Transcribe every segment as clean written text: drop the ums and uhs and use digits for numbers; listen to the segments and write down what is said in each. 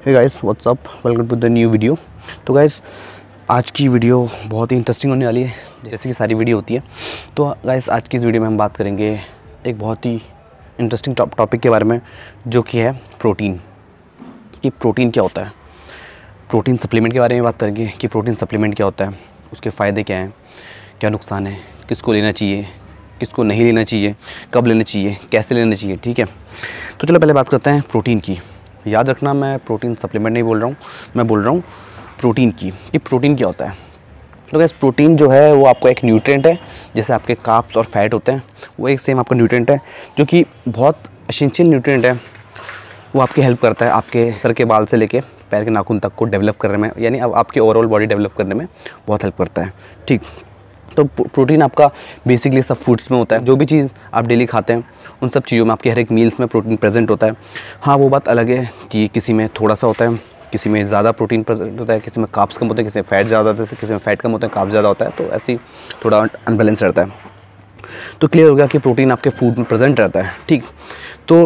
Hey guys what's up, welcome to the new video. तो guys आज की video बहुत ही इंटरेस्टिंग होने वाली है, जैसे कि सारी वीडियो होती है। तो गाइस आज की इस वीडियो में हम बात करेंगे एक बहुत ही इंटरेस्टिंग टॉपिक के बारे में, जो कि है प्रोटीन। कि प्रोटीन क्या होता है, प्रोटीन सप्लीमेंट के बारे में बात करेंगे कि प्रोटीन सप्लीमेंट क्या होता है, उसके फ़ायदे क्या हैं, क्या नुकसान है, किसको लेना चाहिए, किसको नहीं लेना चाहिए, कब लेना चाहिए, कैसे लेना चाहिए। ठीक है, तो चलो पहले बात करते हैं प्रोटीन की। याद रखना, मैं प्रोटीन सप्लीमेंट नहीं बोल रहा हूँ, मैं बोल रहा हूँ प्रोटीन की। कि प्रोटीन क्या होता है। तो गैस प्रोटीन जो है वो आपका एक न्यूट्रिएंट है, जैसे आपके कार्ब्स और फैट होते हैं, वो एक सेम आपका न्यूट्रिएंट है, जो कि बहुत एसेंशियल न्यूट्रिएंट है। वो आपकी हेल्प करता है आपके सर के बाल से लेके पैर के नाखून तक को डेवलप करने में, यानी अब आपके ओवरऑल बॉडी डेवलप करने में बहुत हेल्प करता है। ठीक, तो प्रोटीन आपका बेसिकली सब फूड्स में होता है। जो भी चीज़ आप डेली खाते हैं उन सब चीज़ों में, आपके हर एक मील्स में प्रोटीन प्रेजेंट होता है। हाँ, वो बात अलग है कि किसी में थोड़ा सा होता है, किसी में ज़्यादा प्रोटीन प्रेजेंट होता है, किसी में कार्ब्स कम होते हैं, किसी में फैट ज़्यादा होता है, किसी में फैट कम होता है, कार्ब्स ज़्यादा होता है। तो ऐसे ही थोड़ा अनबैलेंस रहता है। तो क्लियर हो गया कि प्रोटीन आपके फूड में प्रेजेंट रहता है। ठीक, तो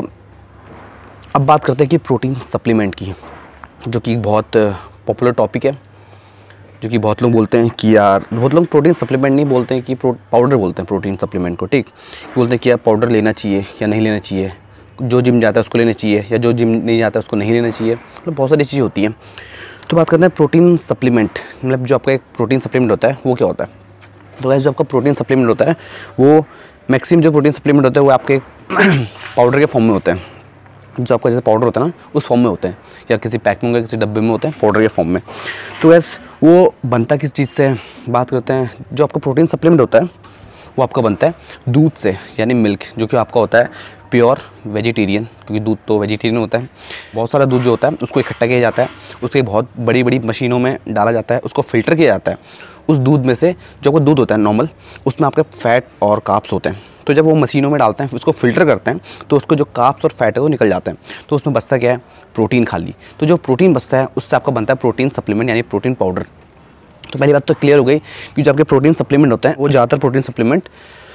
अब बात करते हैं कि प्रोटीन सप्लीमेंट की, जो कि बहुत पॉपुलर टॉपिक है, जो कि बहुत लोग बोलते हैं कि यार, बहुत लोग प्रोटीन सप्लीमेंट नहीं बोलते हैं कि पाउडर बोलते हैं प्रोटीन सप्लीमेंट को। ठीक, बोलते हैं कि यार पाउडर लेना चाहिए या नहीं लेना चाहिए, जो जिम जाता है उसको लेना चाहिए या जो जिम नहीं जाता है उसको नहीं लेना चाहिए। मतलब बहुत सारी चीज़ें होती हैं। तो बात करते हैं प्रोटीन सप्लीमेंट, मतलब जो आपका एक प्रोटीन सप्लीमेंट होता है वो क्या होता है। तो वैसे जो आपका प्रोटीन सप्लीमेंट होता है वो मैक्सिमम जो प्रोटीन सप्लीमेंट होता है वो आपके पाउडर के फॉर्म में होते हैं। जो आपका जैसे पाउडर होता है ना, उस फॉर्म में होते हैं, या किसी पैक में, किसी डब्बे में होते हैं पाउडर के फॉर्म में। तो वैसे वो बनता किस चीज़ से, बात करते हैं। जो आपका प्रोटीन सप्लीमेंट होता है वो आपका बनता है दूध से, यानी मिल्क, जो कि आपका होता है प्योर वेजिटेरियन, क्योंकि दूध तो वेजिटेरियन होता है। बहुत सारा दूध जो होता है उसको इकट्ठा किया जाता है, उसके बहुत बड़ी बड़ी मशीनों में डाला जाता है, उसको फ़िल्टर किया जाता है। उस दूध में से, जो आपका दूध होता है नॉर्मल, उसमें आपके फैट और कार्ब्स होते हैं। तो जब वो मशीनों में डालते हैं, उसको फ़िल्टर करते हैं, तो उसको जो कार्ब्स और फैट है वो निकल जाते हैं। तो उसमें बचता क्या है, प्रोटीन खाली। तो जो प्रोटीन बचता है उससे आपका बनता है प्रोटीन सप्लीमेंट, यानी प्रोटीन पाउडर। तो पहली बात तो क्लियर हो गई कि जो आपके प्रोटीन सप्लीमेंट होते हैं वो ज़्यादातर प्रोटीन सप्लीमेंट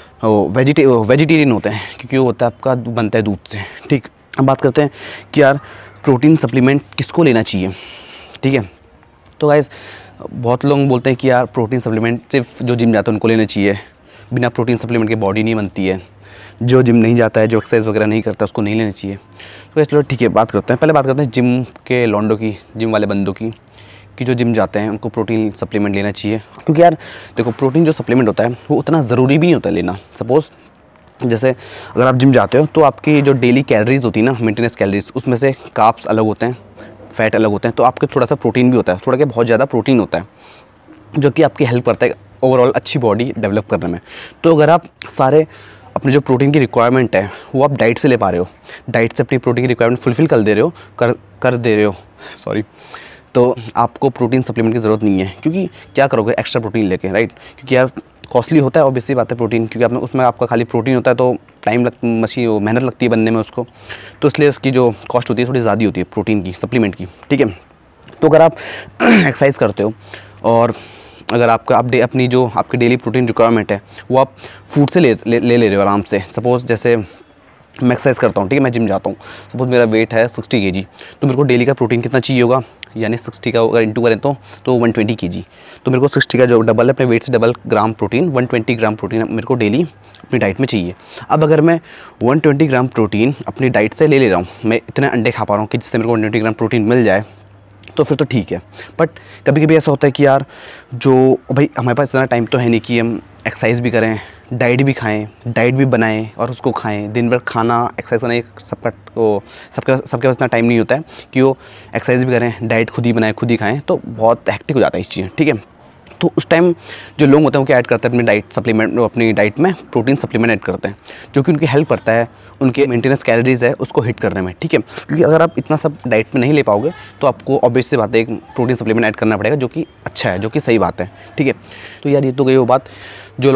वेजिटेरियन होते हैं, क्योंकि वो होता है आपका बनता है दूध से। ठीक, अब बात करते हैं कि यार प्रोटीन सप्लीमेंट किसको लेना चाहिए। ठीक है, तो गाइस बहुत लोग बोलते हैं कि यार प्रोटीन सप्लीमेंट सिर्फ जो जिम जाते हैं उनको लेना चाहिए, बिना प्रोटीन सप्लीमेंट के बॉडी नहीं बनती है। जो जिम नहीं जाता है, जो एक्सरसाइज वगैरह नहीं करता, उसको नहीं लेना चाहिए। तो चलो ठीक है, बात करते हैं। पहले बात करते हैं जिम के लॉन्डो की, जिम वाले बंदों की, कि जो जिम जाते हैं उनको प्रोटीन सप्लीमेंट लेना चाहिए। क्योंकि यार देखो, प्रोटीन जो सप्लीमेंट होता है वो उतना ज़रूरी भी नहीं होता लेना। सपोज़ जैसे अगर आप जिम जाते हो तो आपकी जो डेली कैलोरीज होती है ना, मेंटेनेंस कैलोरीज, उसमें से कार्ब्स अलग होते हैं, फैट अलग होते हैं। तो आपके थोड़ा सा प्रोटीन भी होता है, थोड़ा क्या बहुत ज़्यादा प्रोटीन होता है, जो कि आपकी हेल्प करता है ओवरऑल अच्छी बॉडी डेवलप करने में। तो अगर आप सारे अपने जो प्रोटीन की रिक्वायरमेंट है वो आप डाइट से ले पा रहे हो, डाइट से अपनी प्रोटीन की रिक्वायरमेंट फुलफ़िल कर दे रहे हो सॉरी, तो आपको प्रोटीन सप्लीमेंट की ज़रूरत नहीं है। क्योंकि क्या करोगे एक्स्ट्रा प्रोटीन लेके, राइट। क्योंकि यार कॉस्टली होता है, ऑब्वियसली बात है प्रोटीन, क्योंकि आपने उसमें आपका खाली प्रोटीन होता है तो मेहनत लगती है बनने में उसको, तो इसलिए उसकी जो कॉस्ट होती है थोड़ी ज़्यादा होती है प्रोटीन की सप्लीमेंट की। ठीक है, तो अगर आप एक्सरसाइज करते हो और अगर आपका अपनी जो आपकी डेली प्रोटीन रिक्वायरमेंट है वो आप फूड से ले रहे हो आराम से। सपोज़ जैसे मैं एक्सरसाइज करता हूँ, ठीक है, मैं जिम जाता हूँ, सपोज़ मेरा वेट है 60 kg, तो मेरे को डेली का प्रोटीन कितना चाहिए होगा, यानी 60 का अगर इंटू करें तो 120 kg। तो मेरे को 60 का जो डबल है, अपने वेट से double gram protein, 120 gram protein मेरे को डेली अपनी डाइट में चाहिए। अब अगर मैं 120 ग्राम प्रोटीन अपनी डाइट से ले रहा हूँ, मैं इतने अंडे खा पा रहा हूँ कि जिससे मेरे को 120 ग्राम प्रोटीन मिल जाए, तो फिर तो ठीक है। बट कभी कभी ऐसा होता है कि यार जो भाई हमारे पास इतना टाइम तो है नहीं कि हम एक्सरसाइज भी करें, डाइट भी खाएं, डाइट भी बनाएं और उसको खाएं। दिन भर खाना एक्सरसाइज करना सबके पास इतना टाइम नहीं होता है कि वो एक्सरसाइज भी करें, डाइट खुद ही बनाएं, खुद ही खाएं, तो बहुत हेक्टिक हो जाता है इस चीज़। ठीक है, तो उस टाइम जो लोग होते हैं वो क्या ऐड करते हैं अपनी डाइट सप्लीमेंट, अपनी डाइट में प्रोटीन सप्लीमेंट ऐड करते हैं, जो कि उनकी हेल्प करता है उनके मेंटेनेंस कैलोरीज है उसको हिट करने में। ठीक है, क्योंकि अगर आप इतना सब डाइट में नहीं ले पाओगे तो आपको ऑब्वियस सी बात है एक प्रोटीन सप्लीमेंट ऐड करना पड़ेगा, जो कि अच्छा है, जो कि सही बात है। ठीक है, तो यार ये तो गई वो बात जो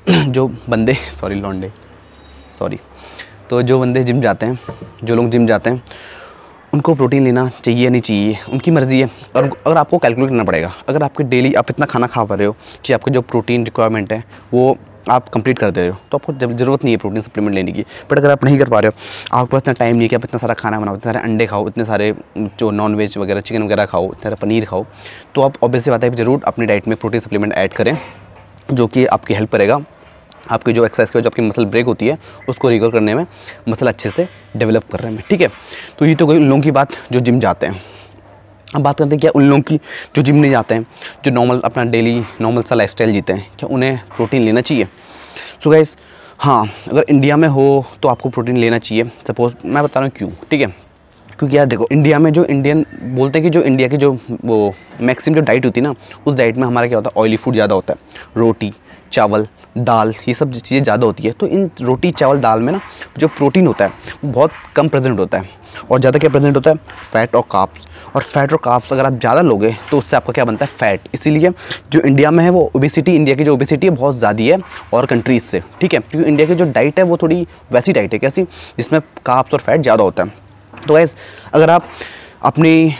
जो बंदे जिम जाते हैं, जो लोग जिम जाते हैं उनको प्रोटीन लेना चाहिए या नहीं चाहिए, उनकी मर्ज़ी है। और अगर आपको कैलकुलेट करना पड़ेगा, अगर आपके डेली आप इतना खाना खा पा रहे हो कि आपकी जो प्रोटीन रिक्वायरमेंट है वो आप कंप्लीट कर दे रहे हो तो आपको ज़रूरत नहीं है प्रोटीन सप्लीमेंट लेने की। बट अगर आप नहीं कर पा रहे हो, आपके पास इतना टाइम नहीं है कि आप इतना सारा खाना बनाओ, इतने सारे अंडे खाओ, इतने सारे जो नॉन वेज वगैरह चिकन वगैरह खाओ, इतने सारे पनीर खाओ, तो आप ऑब्वियसली बात है कि ज़रूर अपनी डाइट में प्रोटीन सप्लीमेंट ऐड करें, जो कि आपकी हेल्प करेगा। आपकी जो एक्सरसाइज की वजह जो आपकी मसल ब्रेक होती है उसको रिकवर करने में, मसल अच्छे से डेवलप करने में, ठीक है। तो ये तो गई उन लोगों की बात जो जिम जाते हैं। अब बात करते हैं क्या उन लोगों की जो जिम नहीं जाते हैं, जो नॉर्मल अपना डेली नॉर्मल सा लाइफस्टाइल जीते हैं, क्या उन्हें प्रोटीन लेना चाहिए? सो गाइस, हाँ, अगर इंडिया में हो तो आपको प्रोटीन लेना चाहिए। सपोज़ मैं बता रहा हूँ क्यों, ठीक है। क्योंकि यार देखो, इंडिया में जो इंडियन बोलते हैं कि जो इंडिया की जो वो मैक्सिमम जो डाइट होती है ना, उस डाइट में हमारा क्या होता है, ऑयली फूड ज़्यादा होता है, रोटी चावल दाल ये सब चीज़ें ज़्यादा होती है। तो इन रोटी चावल दाल में ना जो प्रोटीन होता है वो बहुत कम प्रेजेंट होता है, और ज़्यादा क्या प्रेजेंट होता है, फैट और कार्ब्स। और फैट और कार्ब्स अगर आप ज़्यादा लोगे तो उससे आपका क्या बनता है, फैट। इसीलिए जो इंडिया में है वो ओबेसिटी, इंडिया की जो ओबेसिटी है बहुत ज़्यादा है और कंट्रीज़ से, ठीक है। क्योंकि इंडिया की जो डाइट है वो थोड़ी वैसी डाइट है कैसी, जिसमें कार्ब्स और फैट ज़्यादा होता है। तो गाइस, अगर आप अपनी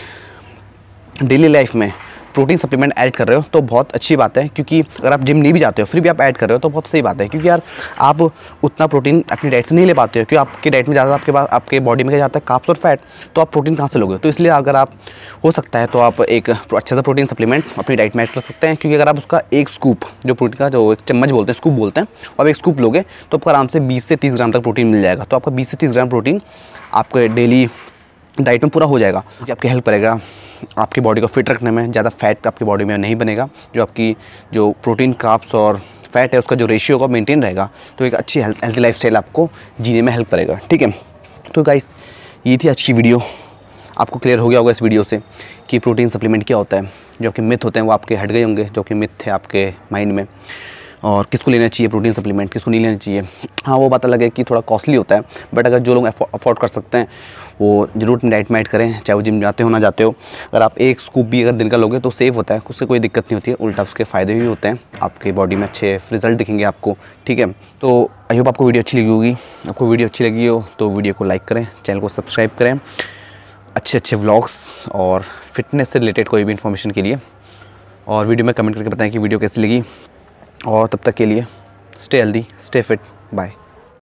डेली लाइफ में प्रोटीन सप्लीमेंट ऐड कर रहे हो तो बहुत अच्छी बात है। क्योंकि अगर आप जिम नहीं भी जाते हो फिर भी आप ऐड कर रहे हो तो बहुत सही बात है। क्योंकि यार आप उतना प्रोटीन अपनी डाइट से नहीं ले पाते हो, क्योंकि आपकी डाइट में ज़्यादा आपके पास आपके बॉडी में क्या जाता है, कार्ब्स और फैट, तो आप प्रोटीन कहाँ से लोगे? तो इसलिए अगर आप हो सकता है तो आप एक अच्छा सा प्रोटीन सप्लीमेंट अपनी डाइट में ऐड कर सकते हैं। क्योंकि अगर आप उसका एक स्कूप, जो प्रोटीन का जो एक चम्मच बोलते हैं, स्कूप बोलते हैं, और एक स्कूप लोगे तो आपको आराम से 20 से 30 ग्राम तक प्रोटीन मिल जाएगा। तो आपका 20 से 30 ग्राम प्रोटीन आपके डेली डाइट में पूरा हो जाएगा, क्योंकि आपकी हेल्प करेगा आपकी बॉडी को फिट रखने में। ज़्यादा फैट आपकी बॉडी में नहीं बनेगा, जो आपकी जो प्रोटीन कार्ब्स और फैट है उसका जो रेशियो का मेंटेन रहेगा, तो एक अच्छी हेल्थी लाइफस्टाइल आपको जीने में हेल्प करेगा, ठीक है। तो गाइस, ये थी आज की वीडियो। आपको क्लियर हो गया होगा इस वीडियो से कि प्रोटीन सप्लीमेंट क्या होता है। जो आपके मिथ होते हैं वो आपके हट गए होंगे, जो कि मिथ थे आपके माइंड में। और किसको लेना चाहिए प्रोटीन सप्लीमेंट, किसको नहीं लेना चाहिए। हाँ, वो बात अलग है कि थोड़ा कॉस्टली होता है, बट अगर जो लोग अफोर्ड कर सकते हैं वो जरूर अपनी डाइट में ऐड करें, चाहे वो जिम जाते हो ना जाते हो। अगर आप एक स्कूप भी अगर दिन का लोगे तो सेफ होता है, उससे कोई दिक्कत नहीं होती है, उल्टा उसके फ़ायदे भी होते हैं, आपके बॉडी में अच्छे रिजल्ट दिखेंगे आपको, ठीक है। तो आई होप आपको वीडियो अच्छी लगी होगी। आपको वीडियो अच्छी लगी हो तो वीडियो को लाइक करें, चैनल को सब्सक्राइब करें अच्छे अच्छे व्लॉग्स और फिटनेस से रिलेटेड कोई भी इन्फॉर्मेशन के लिए। और वीडियो में कमेंट करके बताएं कि वीडियो कैसी लगी। और तब तक के लिए stay healthy, stay fit, bye.